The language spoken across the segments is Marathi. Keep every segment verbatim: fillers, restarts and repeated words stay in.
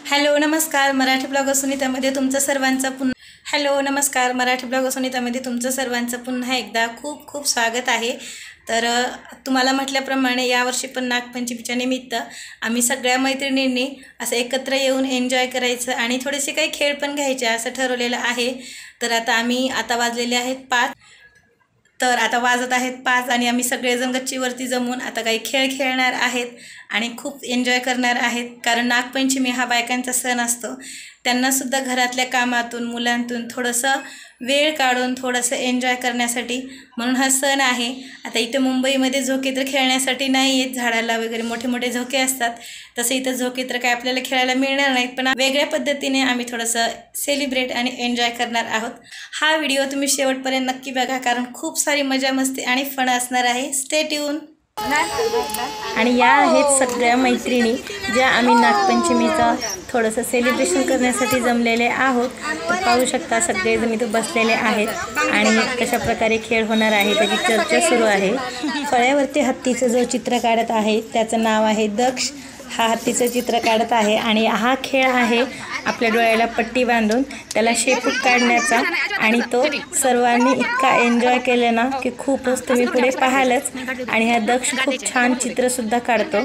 हॅलो नमस्कार मराठी ब्लॉग सुनीतामध्ये तुमचं सर्वांचं पुन्हा हॅलो नमस्कार मराठी ब्लॉग सुनीतामध्ये तुमचं सर्वांचं पुन्हा एकदा खूप खूप स्वागत आहे। तर तुम्हाला म्हटल्याप्रमाणे यावर्षी पण नागपंचमीच्या निमित्त आम्ही सगळ्या मैत्रिणींनी असं एकत्र येऊन एन्जॉय करायचं आणि थोडेसे काही खेळ पण घ्यायचे असं ठरवलेलं आहे। तर आता आम्ही आता वाजलेले आहेत पाच तर आता वाजत आहेत पाच आणि आम्ही सगळेजण गच्चीवरती जमून आता काही खेळ खेळणार आहेत आणि खूप एन्जॉय करणार आहेत। कारण नागपंचमी हा बायकांचा सण असतो, त्यांनासुद्धा घरातल्या कामातून मुलांतून थोडंसं वेळ काढून थोडंसं एन्जॉय करण्यासाठी म्हणून हा सण आहे। आता इथे मुंबईमध्ये झोके तर खेळण्यासाठी नाही आहेत, झाडाला वगैरे मोठे मोठे झोके असतात, तसं इथं झोके तर काय आपल्याला खेळायला मिळणार नाहीत, पण वेगळ्या पद्धतीने आम्ही थोडंसं सेलिब्रेट आणि एन्जॉय करणार आहोत। हा व्हिडिओ तुम्ही शेवटपर्यंत नक्की बघा, कारण खूप सारी मजा मस्ती आणि फन असणार आहे। Stay tune. आणि या आहेत सगळ्या मैत्रिणी ज्या आम्ही नागपंचमीचं थोडंसं सेलिब्रेशन करण्यासाठी जमलेले आहोत। तर पाहू शकता सगळेजण इथे बसलेले आहेत आणि कशा प्रकारे खेळ होणार आहे त्याची चर्चा सुरू आहे। फळ्यावरती हत्तीचं जो चित्र काढत आहे त्याचं नाव आहे दक्ष। हा हत्तीचं चित्र काढत आहे आणि हा खेळ आहे आपल्या डोळ्याला पट्टी बांधून त्याला शेपूट काढण्याचा, आणि तो सर्वांनी इतका एन्जॉय केला ना की खूपच तुम्ही पुढे पाहालच। आणि हा दक्ष खूप छान चित्रसुद्धा काढतो।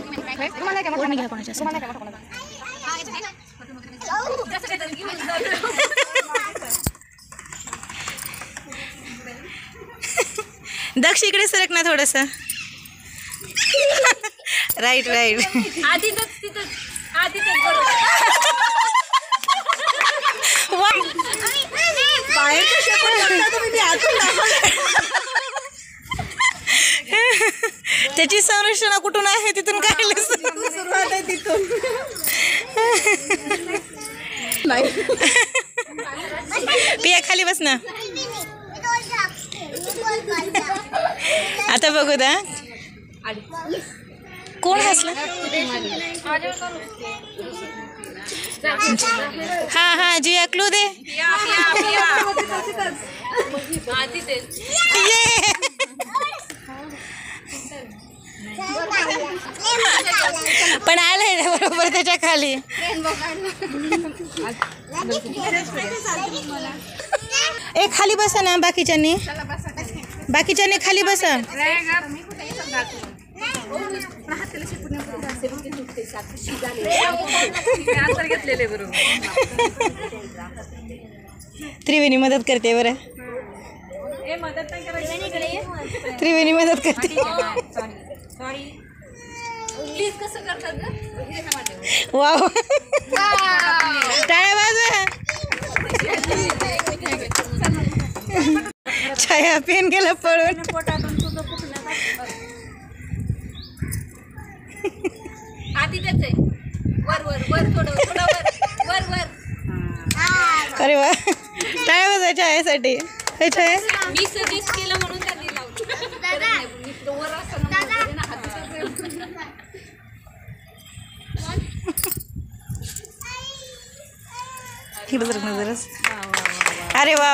दक्ष इकडे सरक ना थोडंसं। राईट राईट त्याची संरचना कुठून आहे तिथून काढलं सुरुवात आहे तिथून। पिया खाली बस ना। आता बघू दा कोण हसलं। हा हा जी क्लू दे। पण आलंय बरोबर त्याच्या खाली। एक खाली बसा ना, बाकीच्यांनी बाकीच्यांनी खाली बसा। त्रिवेणी मदत करते बरं, त्रिवेणी मदत करते। वाव टाळ्या वाजवा। छाया पेन गेला पळून। अरे वा टाळ्या वाजवा छायासाठी। छाया मी सजेस्ट केलं म्हणून त्यांनी नजरच। अरे वा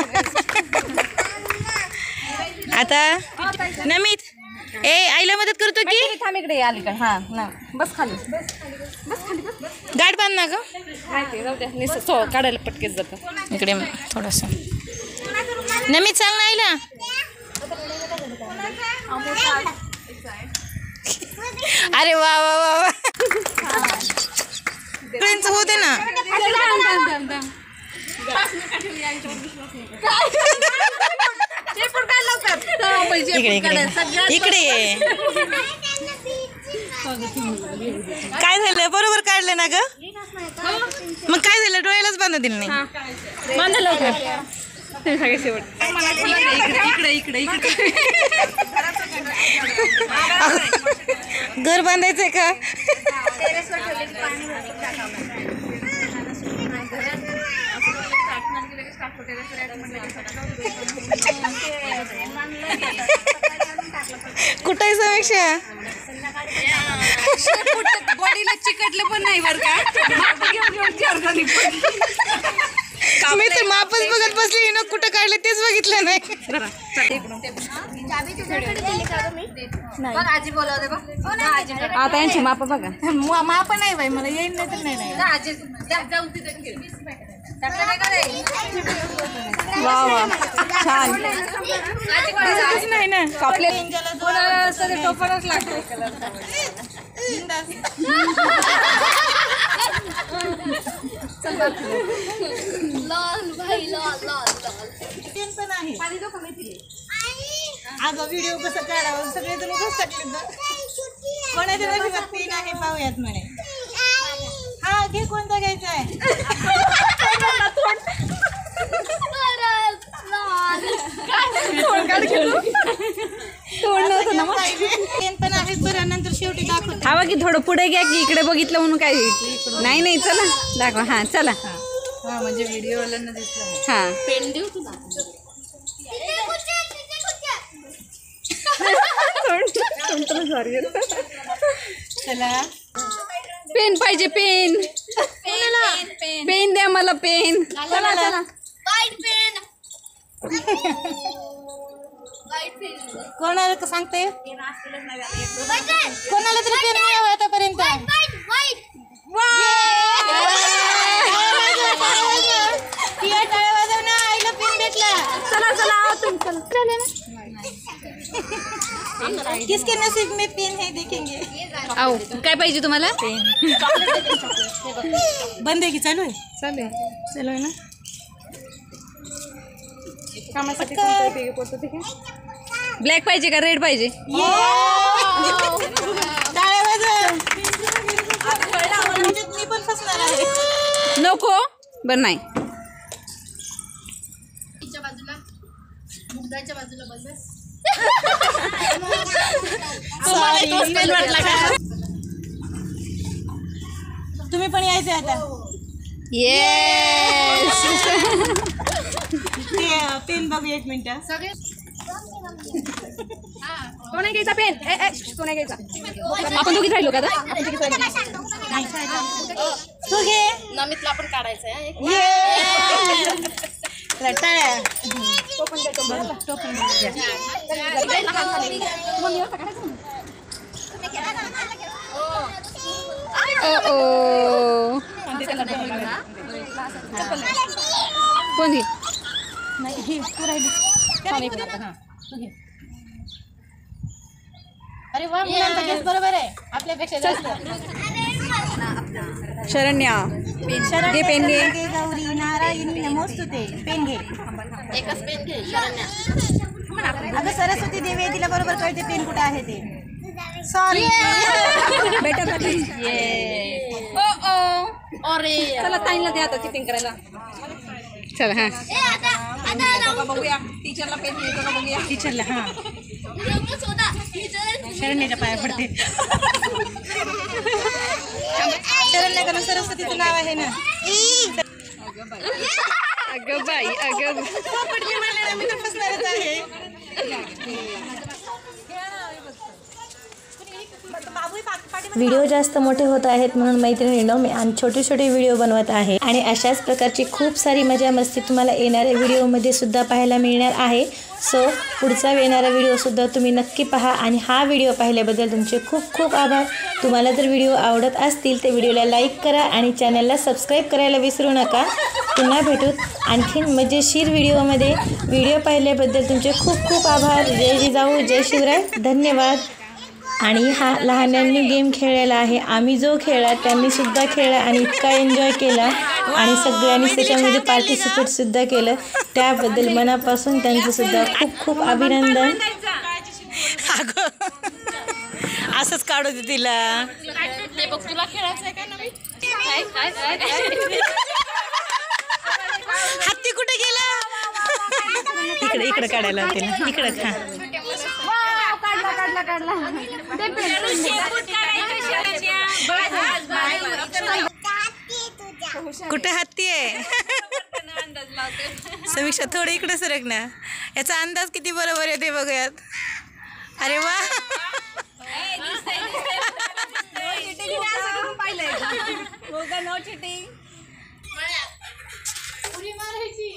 आता नमित ए आईला मदत करतो की थांब इकडे अलीकडे। हा ना बस खाली गाठ बांध ना ग, काढायला पटकेच जातं इकडे थोडस। नमित सांग ना आईला। अरे वा वा वा वा फ्रेंड्स होते ना। इकडे इकडे इकडे काय झालं बरोबर काढलं ना ग, मग काय झालं डोळ्यालाच बांधा दिलं नाही। बांधा लवकर घर बांधायचंय का। कुठं आहे समीक्षा। बॉडीला चिकटलं पण नाही बरं का। मी तर मापच बघत बसली ना, कुठं काढलं तेच बघितलं नाही। आजी बोलवते बघ. आता यांची माप बघा. माप नाही बाई मला येईल नाही तर नाही आजी वा वा छान. नाही ना कापले टोपणच लागतो. पण आहे अगं व्हिडिओ कसं काढावं सगळे जण उगाच टाकले कोणाच्या नशिबात पेन आहे पाहूयात म्हणे. हा घे कोणता घ्यायचा आहे. पेन पण आहे बरं नंतर शेवटी दाखवतो. हवा की थोडं पुढे घ्या की इकडे बघितलं म्हणून काय नाही नाही चला दाखवा. हा चला हा म्हणजे व्हिडिओ वाल्यांना दिसलं. हा पेन देऊ तुला. चला पेन पाहिजे पेन. पेन द्या मला पेन. चला चला कोणाला सांगते कोणाला तरी पेन मिळावं आतापर्यंत. टाळ्या वाजव ना आईला पेन भेटला. चला चला तुम्ही चला. किसके नसीब में पेन है देखेंगे. आओ काय पाहिजे तुम्हाला. बंद आहे की चालू आहे. चालेल चालू आहे ना. ब्लॅक पाहिजे का रेड पाहिजे. टाळ्या वाजव. मी पण फसणार आहे. नको बरं नाही. बाजूला मुद्दाच्या बाजूला बस. तुम्ही पण यायचं आता. येस. पेन बघू एक मिनिट. सगळे तो नाही घ्यायचा पेन. ए ए तो नाही घ्यायचा. आपण दोघी राहिलो का आता. तू घे. नमितला पण काढायचं आहे. टाळ्या. ओ कोणती. अरे वा मुलांचा गेस बरोबर आहे आपल्यापेक्षा जास्त. शरण्या घे पेन घे. गौरी नारायणी नमोस्तुते. पेन घे. एकच पेन घे शरण्या. अगं सरस्वती देवी आहे तिला बरोबर कळते पेन कुठे आहे ते. सॉरी बेटा ओ ओ अरे चला ताईला द्या आता चिटिंग करायला. चला हा बघूया टीचरला पेन द्यायचं का बघूया. टीचरला हा शरण्याच्या पाया पडते. शरण्या करून सरस्वतीचं नाव आहे ना. अगं बाई अगं मी तर फसणारच आहे. व्हिडिओ जास्त मोठे होत आहेत म्हणून मैत्रिणींनो मी आणि छोटे छोटे व्हिडिओ बनवत आहे आणि अशाच प्रकारची खूप सारी मजा मस्ती तुम्हाला येणाऱ्या व्हिडिओमध्ये सुद्धा पाहायला मिळणार आहे. सो पुढचा येणारा व्हिडिओसुद्धा तुम्ही नक्की पहा आणि हा व्हिडिओ पाहिल्याबद्दल तुमचे खूप खूप आभार. तुम्हाला जर व्हिडिओ आवडत असतील तर व्हिडिओला लाईक करा आणि चॅनलला सबस्क्राईब करायला विसरू नका. पुन्हा भेटू आणखीन मजेशीर व्हिडिओमध्ये. व्हिडिओ पाहिल्याबद्दल तुमचे खूप खूप आभार. जय जिजाऊ जय शिवराय धन्यवाद. आणि हा लहानांनी गेम खेळलेला आहे. आम्ही जो खेळला त्यांनीसुद्धा खेळला आणि इतका एन्जॉय केला आणि सगळ्यांनी त्याच्यामध्ये पार्टिसिपेटसुद्धा केलं. त्याबद्दल मनापासून त्यांचंसुद्धा खूप खूप अभिनंदन. असंच काढू दे तिला. तुला खेळायचं आहे का नवीन. हत्ती कुठे गेला. इकडे इकडे काढायला तिला इकडे खा. काढला काढला कुठे हत्ती आहे. समीक्षा थोडं इकडे सरक ना. याचा अंदाज किती बरोबर आहे ते बघूयात. अरे वा नो चिटिंग. उडी मारायची.